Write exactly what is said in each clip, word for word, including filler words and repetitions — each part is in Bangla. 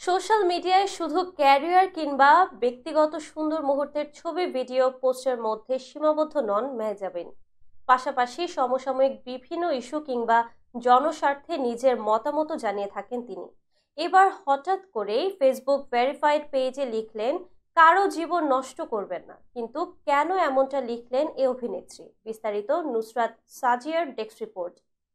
সোশ্যাল মিডিয়ায় শুধু ক্যারিয়ার কিংবা ব্যক্তিগত সুন্দর মুহূর্তের ছবি ভিডিও পোস্টের মধ্যে সীমাবদ্ধ নন মেহজাবিন। পাশাপাশি সমসাময়িক বিভিন্ন ইস্যু কিংবা জনস্বার্থে নিজের মতামত জানিয়ে থাকেন তিনি। এবার হঠাৎ করেই ফেসবুক ভেরিফাইড পেজে লিখলেন, কারো জীবন নষ্ট করবেন না। কিন্তু কেন এমনটা লিখলেন এই অভিনেত্রী? বিস্তারিত নুসরাত সাজিয়ার ডেস্ক রিপোর্ট।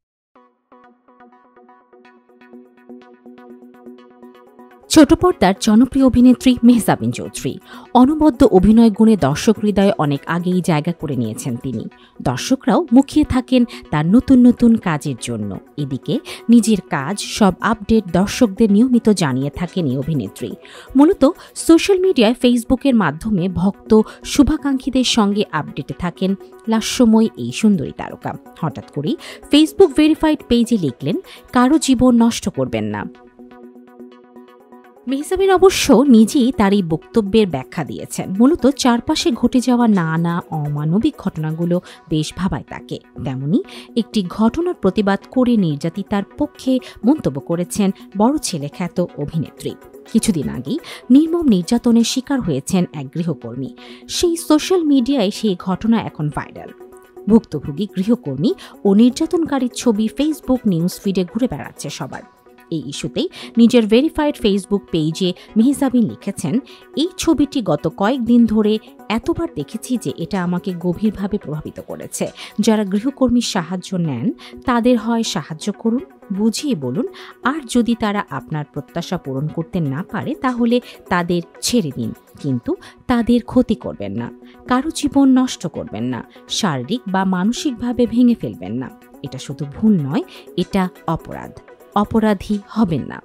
ছোট পর্দার জনপ্রিয় অভিনেত্রী মেহজাবিন চৌধুরী অনবদ্য অভিনয় গুণে দর্শক হৃদয়ে অনেক আগেই জায়গা করে নিয়েছেন তিনি। দর্শকরাও মুখিয়ে থাকেন তার নতুন নতুন কাজের জন্য। এদিকে নিজের কাজ সব আপডেট দর্শকদের নিয়মিত জানিয়ে থাকেন এই অভিনেত্রী। মূলত সোশ্যাল মিডিয়ায় ফেসবুকের মাধ্যমে ভক্ত শুভাকাঙ্ক্ষীদের সঙ্গে আপডেটে থাকেন লাস্যময় এই সুন্দরী তারকা। হঠাৎ করেই ফেসবুক ভেরিফাইড পেজে লিখলেন, কারো জীবন নষ্ট করবেন না। মেহজাবিন অবশ্য নিজেই তার এই বক্তব্যের ব্যাখ্যা দিয়েছেন। মূলত চারপাশে ঘটে যাওয়া নানা অমানবিক ঘটনাগুলো বেশ ভাবায় তাকে। তেমনি একটি ঘটনার প্রতিবাদ করে নির্যাতিতার পক্ষে মন্তব্য করেছেন বড় ছেলে খ্যাত অভিনেত্রী। কিছুদিন আগেই নির্মম নির্যাতনের শিকার হয়েছেন এক গৃহকর্মী। সেই সোশ্যাল মিডিয়ায় সেই ঘটনা এখন ভাইরাল। ভুক্তভোগী গৃহকর্মী ও নির্যাতনকারীর ছবি ফেসবুক নিউজ ফিডে ঘুরে বেড়াচ্ছে সবার। এই ইস্যুতেই নিজের ভেরিফাইড ফেসবুক পেজে মেহজাবিন লিখেছেন, এই ছবিটি গত কয়েকদিন ধরে এতবার দেখেছি যে এটা আমাকে গভীরভাবে প্রভাবিত করেছে। যারা গৃহকর্মীর সাহায্য নেন তাদের হয় সাহায্য করুন, বুঝিয়ে বলুন, আর যদি তারা আপনার প্রত্যাশা পূরণ করতে না পারে তাহলে তাদের ছেড়ে দিন, কিন্তু তাদের ক্ষতি করবেন না। কারো জীবন নষ্ট করবেন না, শারীরিক বা মানসিকভাবে ভেঙে ফেলবেন না। এটা শুধু ভুল নয়, এটা অপরাধ। অপরাধী হবেন না।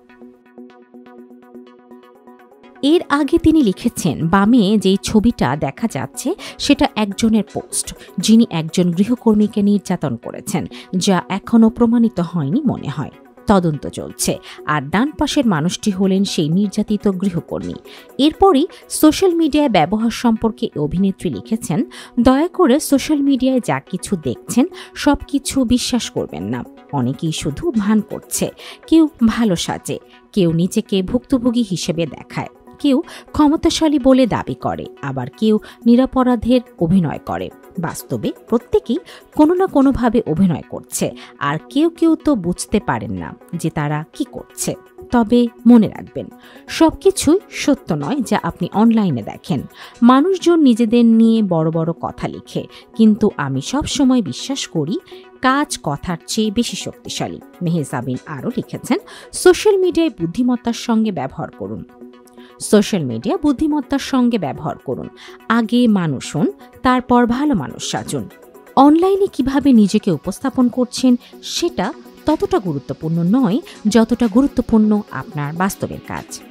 এর আগে তিনি লিখেছেন, বামে যেই ছবিটা দেখা যাচ্ছে সেটা একজনের পোস্ট, যিনি একজন গৃহকর্মীকে নির্যাতন করেছেন, যা এখনও প্রমাণিত হয়নি মনে হয়। তদন্ত চলছে। আর ডান পাশের মানুষটি হলেন সেই নির্যাতিত গৃহকর্মী। এরপরই সোশ্যাল মিডিয়ায় ব্যবহার সম্পর্কে অভিনেত্রী লিখেছেন, দয়া করে সোশ্যাল মিডিয়ায় যা কিছু দেখছেন সব কিছু বিশ্বাস করবেন না। অনেকেই শুধু ভান করছে, কেউ ভালো সাজে, কেউ নিজেকে ভুক্তভোগী হিসেবে দেখায়, কেউ ক্ষমতাশালী বলে দাবি করে, আবার কেউ নিরপরাধের অভিনয় করে। বাস্তবে প্রত্যেকেই কোনো না কোনোভাবে অভিনয় করছে, আর কেউ কেউ তো বুঝতে পারেন না যে তারা কি করছে। তবে মনে রাখবেন, সবকিছুই সত্য নয় যা আপনি অনলাইনে দেখেন। মানুষজন নিজেদের নিয়ে বড় বড় কথা লিখে, কিন্তু আমি সব সময় বিশ্বাস করি কাজ কথার চেয়ে বেশি শক্তিশালী। মেহজাবিন আরও লিখেছেন, সোশ্যাল মিডিয়ায় বুদ্ধিমত্তার সঙ্গে ব্যবহার করুন। সোশ্যাল মিডিয়া বুদ্ধিমত্তার সঙ্গে ব্যবহার করুন। আগে মানুষ হন, তারপর ভালো মানুষ সাজুন। অনলাইনে কিভাবে নিজেকে উপস্থাপন করছেন সেটা ততটা গুরুত্বপূর্ণ নয় যতটা গুরুত্বপূর্ণ আপনার বাস্তবের কাজ।